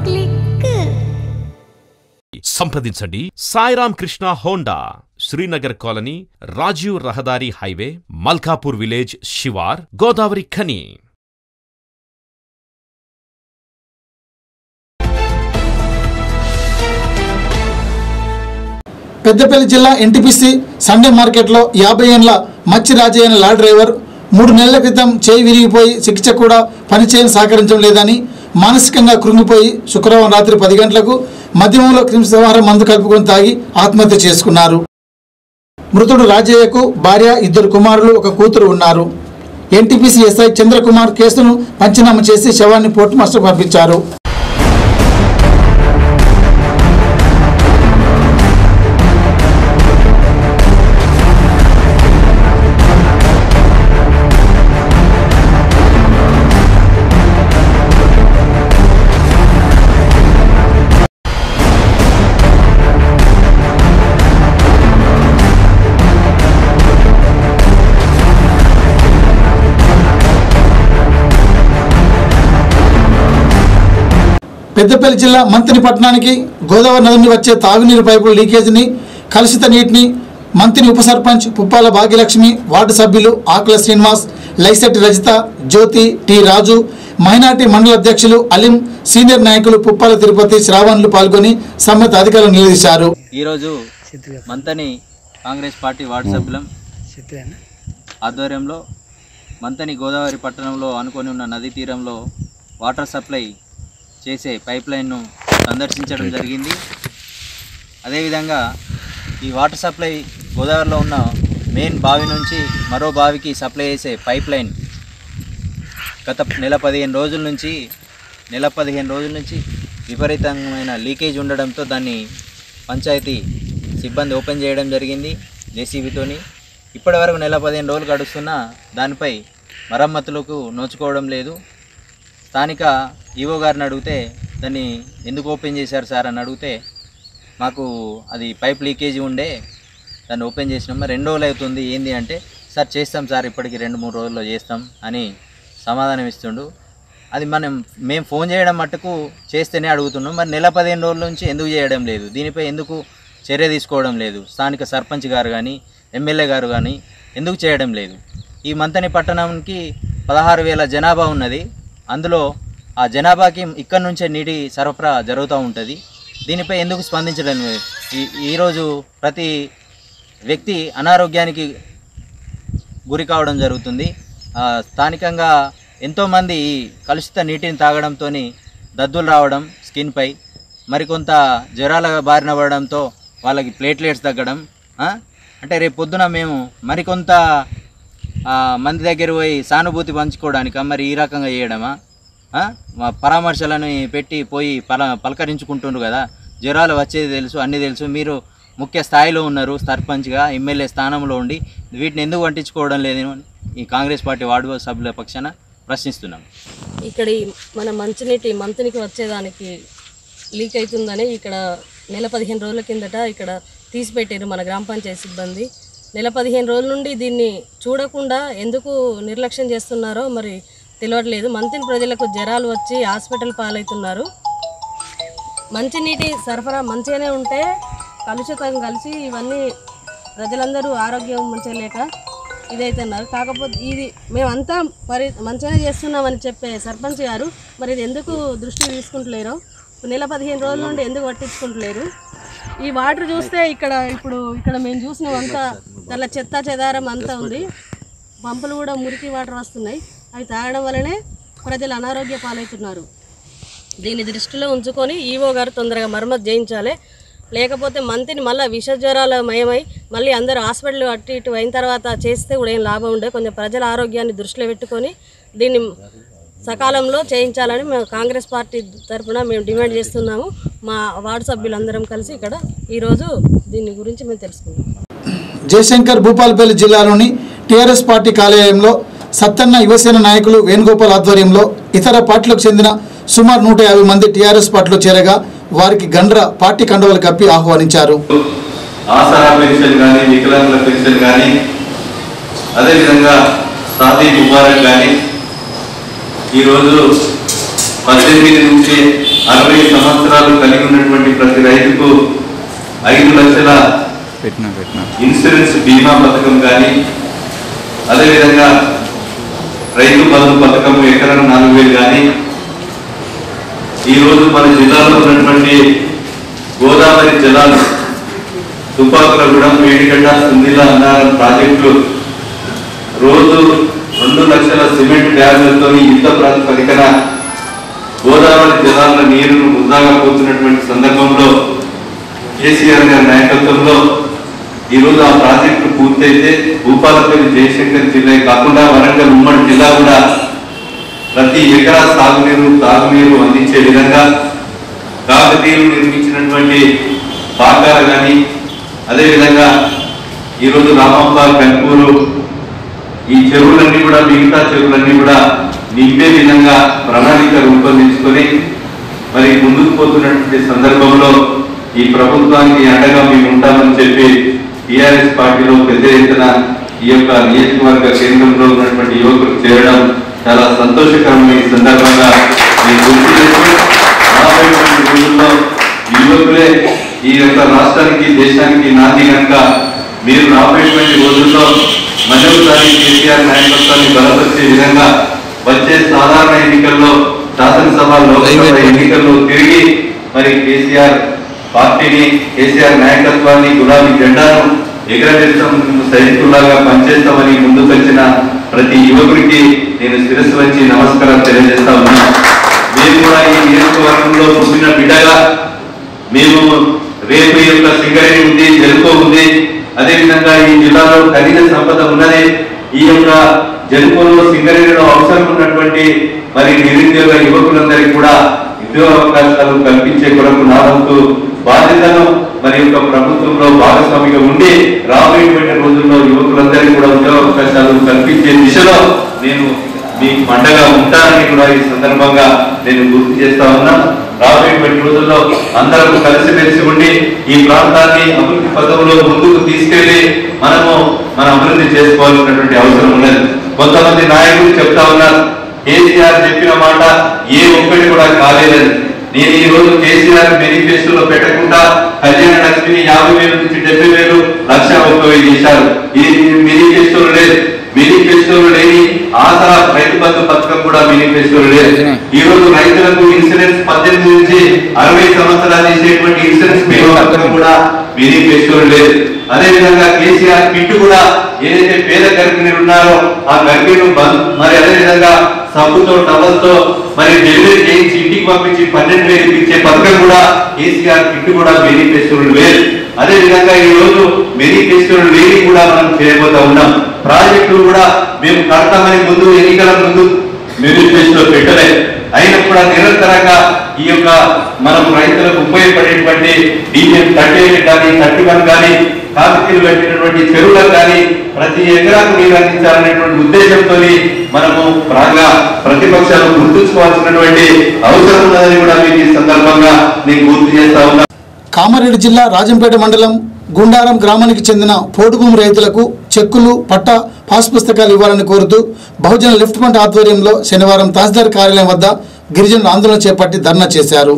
సంప్రదించండి సాయిరామ్ కృష్ణ హోండా, శ్రీనగర్ కాలనీ, రాజీవ్ రహదారి హైవే, మల్కాపూర్ విలేజ్, శివార్, గోదావరి ఖని. పెద్దపల్లి జిల్లా ఎన్టీపీసీ సండే మార్కెట్లో 50 ఏళ్ల మచ్చి రాజయ్య అనే లారీ డ్రైవర్ 3 నెలల క్రితం చేయి విరిగిపోయి చికిత్స కూడా పనిచేయని సహకరించడం లేదని మానసికంగా కృంగిపోయి శుక్రవారం రాత్రి 10 గంటలకు మద్యమంలో క్రిమిసంహారం మందు కలుపుకొని తాగి ఆత్మహత్య చేసుకున్నారు. మృతుడు రాజయ్యకు భార్య, 2 కుమారులు, 1 కూతురు ఉన్నారు. ఎన్టీపీసీ ఎస్ఐ చంద్రకుమార్ కేసును పంచనామా చేసి శవాన్ని పోర్టు మాస్టర్ పంపించారు. పెద్దపల్లి జిల్లా మంతిని పట్టణానికి గోదావరి నది నుండి వచ్చే తాగునీరు పైపుల లీకేజీని, కలుషిత నీటిని మంతిని ఉప సర్పంచ్ పుప్పాల భాగ్యలక్ష్మి, వార్డు సభ్యులు ఆకుల శ్రీనివాస్, లైసెట్టి రజిత, జ్యోతి, టి రాజు, మైనార్టీ మండల అధ్యక్షులు అలీం, సీనియర్ నాయకులు పుప్పాల తిరుపతి, శ్రావణులు పాల్గొని సంబంధిత అధికారులు నిలదీశారు. ఈరోజు మంతని కాంగ్రెస్ పార్టీ వార్డు సభ్యులం ఆధ్వర్యంలో మంతని గోదావరి పట్టణంలో ఆనుకొని ఉన్న నదీ తీరంలో వాటర్ సప్లై చేసే పైప్ లైన్ను సందర్శించడం జరిగింది. అదేవిధంగా ఈ వాటర్ సప్లై గోదావరిలో ఉన్న మెయిన్ బావి నుంచి మరో బావికి సప్లై చేసే పైప్ లైన్ గత నెల 15 రోజుల నుంచి విపరీతమైన లీకేజ్ ఉండడంతో దాన్ని పంచాయతీ సిబ్బంది ఓపెన్ చేయడం జరిగింది జేసీబీతోని. ఇప్పటి వరకు నెల 15 రోజులు గడుస్తున్నా దానిపై మరమ్మతులకు నోచుకోవడం లేదు. స్థానిక ఈవో గారిని అడిగితే దాన్ని ఎందుకు ఓపెన్ చేశారు సార్ అని అడిగితే మాకు అది పైప్ లీకేజీ ఉండే దాన్ని ఓపెన్ చేసినాం, 2 రోజులు అవుతుంది ఏంది అంటే సార్ చేస్తాం సార్ ఇప్పటికి 2-3 రోజుల్లో చేస్తాం అని సమాధానం ఇస్తుండు. అది మేము ఫోన్ చేయడం మట్టుకు చేస్తేనే అడుగుతున్నాం, మరి నెల 15 రోజుల నుంచి ఎందుకు చేయడం లేదు, దీనిపై ఎందుకు చర్య తీసుకోవడం లేదు, స్థానిక సర్పంచ్ గారు కానీ ఎమ్మెల్యే గారు కానీ ఎందుకు చేయడం లేదు. ఈ మంతని పట్టణానికి 16,000 జనాభా ఉన్నది. అందులో ఆ జనాభాకి ఇక్కడ నుంచే నీటి సరఫరా జరుగుతూ ఉంటుంది. దీనిపై ఎందుకు స్పందించడం లేదు? ఈరోజు ప్రతి వ్యక్తి అనారోగ్యానికి గురి కావడం జరుగుతుంది. స్థానికంగా ఎంతోమంది ఈ కలుషిత నీటిని తాగడంతో దద్దులు రావడం స్కిన్పై, మరికొంత జ్వరాల బారిన పడడంతో వాళ్ళకి ప్లేట్లెట్స్ తగ్గడం. అంటే రేపు పొద్దున మేము మరికొంత మంది దగ్గర పోయి సానుభూతి పంచుకోవడానిక మరి ఈ రకంగా చేయడమా? పరామర్శలను పెట్టి పోయి పలకరించుకుంటుండ్రు కదా. జ్వరాలు వచ్చేది తెలుసు, అన్నీ తెలుసు. మీరు ముఖ్య స్థాయిలో ఉన్నారు, సర్పంచ్గా ఎమ్మెల్యే స్థానంలో ఉండి వీటిని ఎందుకు పట్టించుకోవడం లేదని ఈ కాంగ్రెస్ పార్టీ వార్డు సభ్యుల పక్షాన ప్రశ్నిస్తున్నాం. ఇక్కడ మన మంచినీటి మంతునికి వచ్చేదానికి లీక్ అవుతుందని ఇక్కడ నెల 15 రోజుల కిందట ఇక్కడ తీసిపెట్టారు మన గ్రామ పంచాయతీ సిబ్బంది. నెల 15 రోజుల నుండి దీన్ని చూడకుండా ఎందుకు నిర్లక్ష్యం చేస్తున్నారో మరి తెలియట్లేదు. మంతిని ప్రజలకు జ్వరాలు వచ్చి హాస్పిటల్ పాలవుతున్నారు. మంచినీటి సరఫరా మంచిగానే ఉంటే కలుషితం కలిసి ఇవన్నీ ప్రజలందరూ ఆరోగ్యం మంచిగా లేక ఇదైతున్నారు. కాకపోతే ఇది మేమంతా మరి మంచిగానే చేస్తున్నామని చెప్పే సర్పంచ్ గారు మరి ఇది ఎందుకు దృష్టి తీసుకుంటలేరు, నెల 15 రోజుల నుండి ఎందుకు పట్టించుకుంటలేరు? ఈ వాటర్ చూస్తే ఇక్కడ మేము చూసినవంతా చాలా చెత్త చెదారం అంతా ఉంది. పంపులు కూడా మురికి వాటర్ వస్తున్నాయి. అవి తాగడం వల్లనే ప్రజలు అనారోగ్య పాలవుతున్నారు. దీన్ని దృష్టిలో ఉంచుకొని ఈవో గారు తొందరగా మరమ్మతు చేయించాలి. లేకపోతే మంతిని మళ్ళీ విష జ్వరాల మయమై మళ్ళీ అందరూ హాస్పిటల్ అటు ఇటు అయిన తర్వాత చేస్తే కూడా ఏం లాభం ఉండే. కొంచెం ప్రజల ఆరోగ్యాన్ని దృష్టిలో పెట్టుకొని దీన్ని సకాలంలో చేయించాలని మేము కాంగ్రెస్ పార్టీ తరఫున మేము డిమాండ్ చేస్తున్నాము. మా వార్డు సభ్యులందరం కలిసి ఇక్కడ ఈరోజు దీని గురించి మేము తెలుసుకున్నాం. జయశంకర్ భూపాలపల్లి జిల్లాలోని టీఆర్ఎస్ పార్టీ కార్యాలయంలో సత్తన్న యువసేన నాయకులు వేణుగోపాల్ ఆధ్వర్యంలో ఇతర పార్టీలకు చెందిన సుమారు 150 మంది టీఆర్ఎస్ పార్టీలో చేరగా వారికి గండ్ర పార్టీ కండువాలు కప్పి ఆహ్వానించారు. ఆసరా పెన్షన్ కానీ, వికలాంగుల పెన్షన్ కానీ, అదేవిధంగా షాదీ ముబారక్ కానీ, ఈరోజు 18 నుంచి 60 సంవత్సరాలు కలిగి ఉన్నటువంటి ప్రతి రైతుకు 5 లక్షల ఇన్సూరెన్స్ బీమా పథకం కానీ, అదేవిధంగా రైతు బంధు పథకం ఎకరం 4,000 కానీ, ఈరోజు మన జిల్లాలో ఉన్నటువంటి గోదావరి జలాలు తుపాకులగూడెం, మేడిగడ్డ, సుందిల, అన్నారం ప్రాజెక్టులు రోజు 2 లక్షల సిమెంట్ డ్యాములతో యుద్ధ ప్రాతిపదికన గోదావరి జలాల నీరును వృధాగా పోతున్నటువంటి సందర్భంలో కేసీఆర్ గారి నాయకత్వంలో ఈరోజు ఆ ప్రాజెక్టు పూర్తయితే భూపాలపల్లి జయశంకర్ జిల్లా కాకుండా వరంగల్ ఉమ్మడి జిల్లా కూడా ప్రతి ఎకరా సాగునీరు తాగునీరు అందించే విధంగా కాకతీయులు నిర్మించినటువంటి పాకాలు కానీ, అదేవిధంగా ఈరోజు రామప్ప, కన్పూరు ఈ చెరువులన్నీ కూడా మిగతా చెరువులన్నీ కూడా నింపే విధంగా ప్రణాళిక రూపొందించుకొని మరి ముందుకు పోతున్నటువంటి సందర్భంలో ఈ ప్రభుత్వానికి అండగా మేము ఉంటామని చెప్పి టీఆర్ఎస్ పార్టీలో పెద్ద ఎత్తున ఈ యొక్క నియోజకవర్గ కేంద్రంలో ఉన్నటువంటి యువకులు చేరడం చాలా సంతోషకరమైన ఈ సందర్భంగా నేను గుర్తు చేస్తూ రాబోయేటువంటి రోజుల్లో యువకులే ఈ యొక్క రాష్ట్రానికి, దేశానికి నాంది కనుక మీరు రాబోయేటువంటి రోజుల్లో మరోసారి కేసీఆర్ నాయకత్వాన్ని బలపరిచే విధంగా వచ్చే సాధారణ ఎన్నికల్లో, శాసనసభ, లోక్సభ ఎన్నికల్లో తిరిగి మరి కేసీఆర్ పార్టీని, కేసీఆర్ నాయకత్వాన్ని, గులాబీ జెండాను ఎగరవేస్తాం, సైనికుల్లాగా పనిచేస్తామని ముందుకు వచ్చిన ప్రతి యువకుడికి నేను శిరస్సు వచ్చి నమస్కారం తెలియజేస్తా ఉన్నా. మేము కూడా ఈ నియోజకవర్గంలో పుట్టిన బిడ్డగా మేము రేపు యొక్క సింగరేణి ఉంది, జెల్కో ఉంది, అదేవిధంగా ఈ జిల్లాలో ఖనిజ సంపద ఉన్నది. ఈ యొక్క జెల్కోలో, సింగరేణిలో అవసరం ఉన్నటువంటి మరి నిరుద్యోగ యువకులందరికీ కూడా ఉద్యోగ అవకాశాలు కల్పించే కొరకు నా వంతు బాధ్యతను మరి యొక్క ప్రభుత్వంలో భాగస్వామిగా ఉండి రాబోయేటువంటి రోజుల్లో యువకులందరికీ కూడా ఉద్యోగ అవకాశాలు కల్పించే దిశలో నేను అండగా ఉంటానని కూడా ఈ సందర్భంగా నేను గుర్తు చేస్తా ఉన్నాను. రాబోయేటువంటి రోజుల్లో అందరం కలిసిమెలిసి ఉండి ఈ ప్రాంతాన్ని అభివృద్ధి పథంలో ముందుకు తీసుకెళ్లి మనము మన అభివృద్ధి చేసుకోవాల్సినటువంటి అవసరం ఉన్నది. కొంతమంది నాయకులు చెప్తా ఉన్నారు, కేసీఆర్ చెప్పిన మాట ఏ ఒక్కటి కూడా కాలేదని. నేను ఈ రోజు కేసీఆర్ మేనిఫెస్టోలో పెట్టకుండా కళ్యాణ లక్ష్మిని 50,000 నుంచి 70,000 1,00,000 చేశారు. ఇది మేనిఫెస్టోలో లేదు. మేనిఫెస్టోలో లేని ఆసరా రైతు బంధు పథకం కూడా మేనిఫెస్టోలో లేదు. ఈ రోజు రైతులకు ఇన్సూరెన్స్ 18 నుంచి 60 సంవత్సరాలు చేసేటువంటి ఇన్సూరెన్స్ బీమా పథకం కూడా మేనిఫెస్టోలో లేదు. అదేవిధంగా కేసీఆర్ కిట్ కూడా ఏదైతే పేద గర్భిణీలు ఉన్నారో ఆ గర్భిణీలు మరి అదేవిధంగా సబ్బుతో టవల్తో మరి డెలివరీ చేయించి ఇంటికి పంపించి 12,000 ఇచ్చే పథకం కూడా కేసీఆర్ కిట్ కూడా మేనిఫెస్టోలో లేదు. అదేవిధంగా ఈ రోజు మేనిఫెస్టోలో లేని కూడా మనం చేయబోతా ఉన్నాం. ప్రాజెక్టులు కూడా మేము కడతామని ముందు ఎన్నికల ముందు మేనిఫెస్టోలో పెట్టలేదు. అయినప్పుడు నిరంతరంగా ఈ యొక్క మనం రైతులకు ఉపయోగపడేటువంటి DN38 కానీ 31 కానీ కాకతీయులు పెట్టినటువంటి చెరువులకు కానీ ప్రతి ఎకరాకు నీరు అందించాలనేటువంటి ఉద్దేశంతో మనము బాగా ప్రతిపక్షాలు గుర్తుంచుకోవాల్సినటువంటి అవసరం ఉన్నదని కూడా మీకు ఈ సందర్భంగా నేను గుర్తు చేస్తా ఉన్నా. కామారెడ్డి జిల్లా రాజంపేట మండలం గుండారం గ్రామానికి చెందిన పోడుభూమి రైతులకు చెక్కులు, పట్టా, పాస్ పుస్తకాలు ఇవ్వాలని కోరుతూ బహుజన లెఫ్ట్ ఫ్రంట్ ఆధ్వర్యంలో శనివారం తహసీల్దార్ కార్యాలయం వద్ద గిరిజనులు ఆందోళన చేపట్టి ధర్నా చేశారు.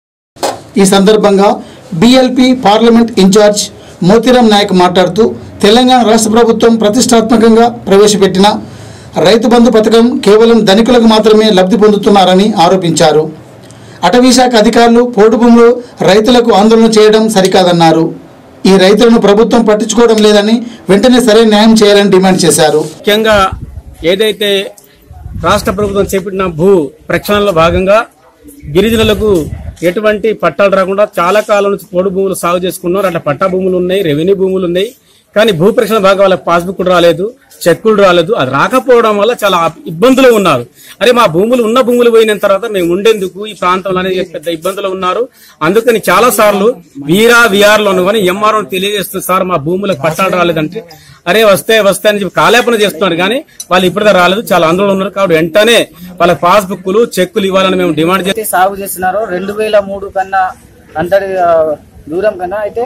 ఈ సందర్భంగా BLP parliament in-charge Motiram Naik మాట్లాడుతూ తెలంగాణ రాష్ట్ర ప్రభుత్వం ప్రతిష్టాత్మకంగా ప్రవేశపెట్టిన రైతు బంధు పథకం కేవలం ధనికులకు మాత్రమే లబ్ధి పొందుతున్నారని ఆరోపించారు. అటవీ శాఖ అధికారులు పోడు భూములు రైతులకు ఆందోళన చేయడం సరికాదన్నారు. ఈ రైతులను ప్రభుత్వం పట్టించుకోవడం లేదని వెంటనే సరైన న్యాయం చేయాలని డిమాండ్ చేశారు. ముఖ్యంగా ఏదైతే రాష్ట్ర ప్రభుత్వం చేపట్టిన భూ ప్రక్షాళనలో భాగంగా గిరిజనులకు ఎటువంటి పట్టాలు రాకుండా చాలా కాలం నుంచి పోడు భూములు సాగు చేసుకున్నారు. అట్లా పట్టా భూములు ఉన్నాయి, రెవెన్యూ భూములు ఉన్నాయి. కానీ భూ ప్రక్షాళన భాగం వాళ్ళకి పాస్బుక్ రాలేదు, చెక్కులు రాలేదు. అది రాకపోవడం వల్ల చాలా ఇబ్బందులు ఉన్నారు. అరే మా భూములు ఉన్న భూములు పోయిన తర్వాత మేము ఉండేందుకు ఈ ప్రాంతంలో అనేది పెద్ద ఇబ్బందులు ఉన్నారు. అందుకని చాలా సార్లు వీఆర్లో కానీ ఎంఆర్ఓ తెలియజేస్తుంది, సార్ మా భూములకు పట్టాలు రాలేదంటే అరే వస్తే అని చెప్పి కాలేపన చేస్తున్నారు. కానీ వాళ్ళు ఇప్పటిదా రాలేదు, చాలా ఆందోళన ఉన్నారు. కాబట్టి వెంటనే వాళ్ళ పాస్బుక్లు, చెక్కులు ఇవ్వాలని మేము డిమాండ్ చేస్తే సాగు చేస్తున్నారు. 2003 కన్నా అంతటి దూరం కన్నా అయితే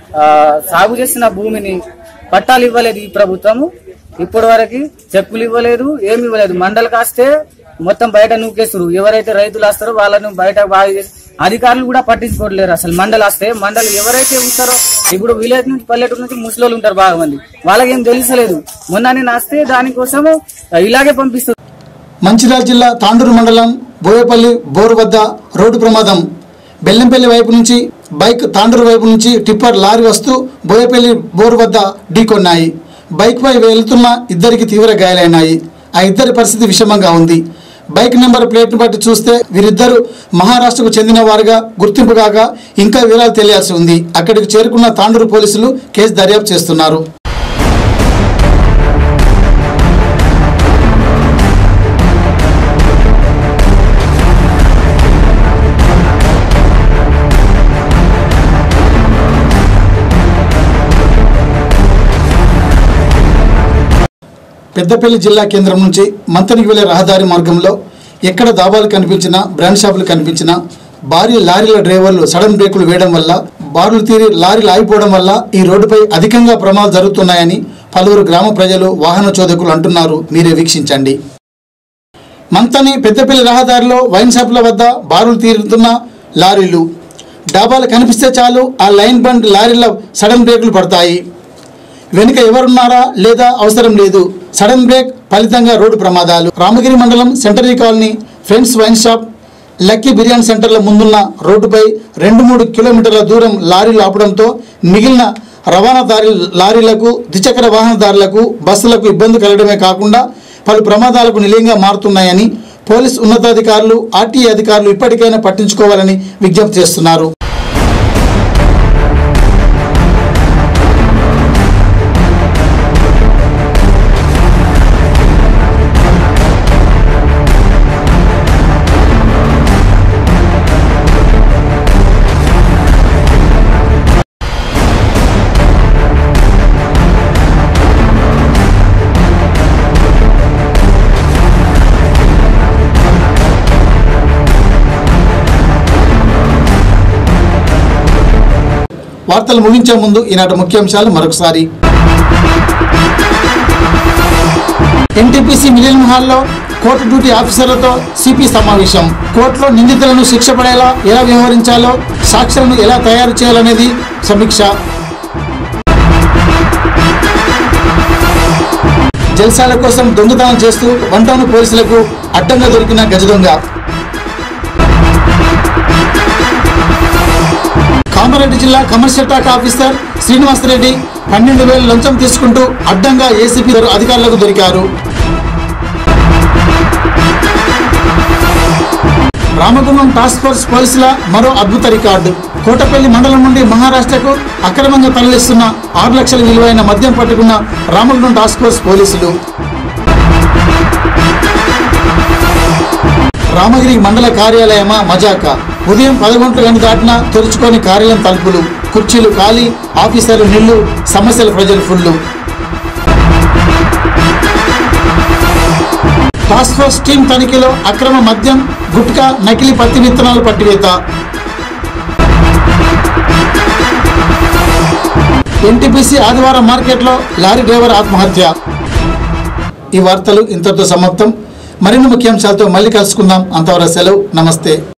సాగు చేసిన భూమిని పట్టాలు ఇవ్వలేదు ఈ ప్రభుత్వము. ఇప్పటి వరకు చెక్కులు ఇవ్వలేదు, ఏమి ఇవ్వలేదు. మండలు కాస్తే మొత్తం బయట నూకేస్తారు. ఎవరైతే రైతులు వస్తారో వాళ్ళను బయట అధికారులు కూడా పట్టించుకోవట్లేరు. అసలు మండలు వస్తే మండలు ఎవరైతే ఉంటారో ఇప్పుడు విలేజ్ నుంచి పల్లెటూరు నుంచి ముసలోళ్ళు ఉంటారు బాగా మంది, వాళ్ళకేం తెలుసలేదు. మొన్న నేను వస్తే దానికోసం ఇలాగే పంపిస్తారు. మంచిర్యాల జిల్లా తాండూరు మండలం బోయపల్లి బోరు వద్ద రోడ్డు ప్రమాదం. బెల్లంపల్లి వైపు నుంచి బైక్ తాండూరు వైపు నుంచి టిప్పర్ లారీ వస్తూ బోయపల్లి బోరు వద్ద ఢీకొన్నాయి. బైక్ పై వెళ్తున్న ఇద్దరికి తీవ్ర గాయాలైనాయి. ఆ ఇద్దరి పరిస్థితి విషమంగా ఉంది. బైక్ నెంబర్ ప్లేట్ను బట్టి చూస్తే వీరిద్దరూ మహారాష్ట్రకు చెందిన వారుగా గుర్తింపు కాగా ఇంకా వివరాలు తెలియాల్సి ఉంది. అక్కడికి చేరుకున్న తాండూరు పోలీసులు కేసు దర్యాప్తు చేస్తున్నారు. పెద్దపల్లి జిల్లా కేంద్రం నుంచి మంతనికి వెళ్లే రహదారి మార్గంలో ఎక్కడ దాబాలు కనిపించినా, బ్రాండ్ షాపులు కనిపించినా భారీ లారీల డ్రైవర్లు సడన్ బ్రేకులు వేయడం వల్ల, బారులు తీరి లారీలు ఆగిపోవడం వల్ల ఈ రోడ్డుపై అధికంగా ప్రమాదాలు జరుగుతున్నాయని పలువురు గ్రామ ప్రజలు, వాహన చోదకులు అంటున్నారు. మీరే వీక్షించండి. మంతని పెద్దపల్లి రహదారిలో వైన్ షాపుల వద్ద బారులు తీరుతున్న లారీలు, డాబాలు కనిపిస్తే చాలు ఆ లైన్ బండ్ లారీల సడన్ బ్రేకులు పడతాయి. వెనుక ఎవరున్నారా లేదా అవసరం లేదు, సడన్ బ్రేక్ ఫలితంగా రోడ్డు ప్రమాదాలు. రామగిరి మండలం centenary colony, friends wine shop, lucky biryani సెంటర్ల ముందున్న రోడ్డుపై 2-3 కిలోమీటర్ల దూరం లారీలు ఆపడంతో మిగిలిన రవాణాదారి లారీలకు, ద్విచక్ర వాహనదారులకు, బస్సులకు ఇబ్బంది కలగడమే కాకుండా పలు ప్రమాదాలకు నిలయంగా మారుతున్నాయని పోలీసు ఉన్నతాధికారులు, ఆర్టీఏ అధికారులు ఇప్పటికైనా పట్టించుకోవాలని విజ్ఞప్తి చేస్తున్నారు. వార్తలు ముగించే ముందు ఈనాటి ముఖ్యాంశాలు మరొకసారి. ఎన్టీపీసీ మిలియన్ హాల్లో కోర్టు డ్యూటీ ఆఫీసర్లతో సిపి సమావేశం. కోర్టులో నిందితులను శిక్ష పడేలా ఎలా వ్యవహరించాలో, సాక్ష్యాలను ఎలా తయారు చేయాలనేది సమీక్ష. జల్సాల కోసం దొంగతనం చేస్తూ వంటౌన్ పోలీసులకు అడ్డంగా దొరికిన గజ దొంగ. కామారెడ్డి జిల్లా కమర్షియల్ శాఖ ఆఫీసర్ శ్రీనివాసరెడ్డి 12,000 లంచం తీసుకుంటూ అడ్డంగా ఏసీపీ అధికారులకు దొరికారు. రామగుండం టాస్క్ ఫోర్స్ పోలీసుల మరో అద్భుత రికార్డు. కోటపల్లి మండలం నుండి మహారాష్ట్రకు అక్రమంగా తరలిస్తున్న 6 లక్షల విలువైన మద్యం పట్టుకున్న రామగుండం టాస్క్ ఫోర్స్ పోలీసులు. రామగిరి మండల కార్యాలయమా మజాక. ఉదయం 11 గంటలు దాటినా తెరుచుకొని కార్యాలయం తలుపులు, కుర్చీలు ఖాళీ, ఆఫీసర్లు నిల్లు, సమస్యల ప్రజలు ఫుల్లు. టాస్క్ ఫోర్స్ టీం తనిఖీలో అక్రమ మద్యం, గుట్కా, నకిలీ పత్తి విత్తనాలు పట్టివేత. ఎన్టీపీసీ ఆదివారం మార్కెట్లో లారీ డ్రైవర్ ఆత్మహత్య. ఈ వార్తలు ఇంతటితో సమాప్తం. మరిన్ని ముఖ్యాంశాలతో మళ్ళీ కలుసుకుందాం. అంతవరకు సెలవు. నమస్తే.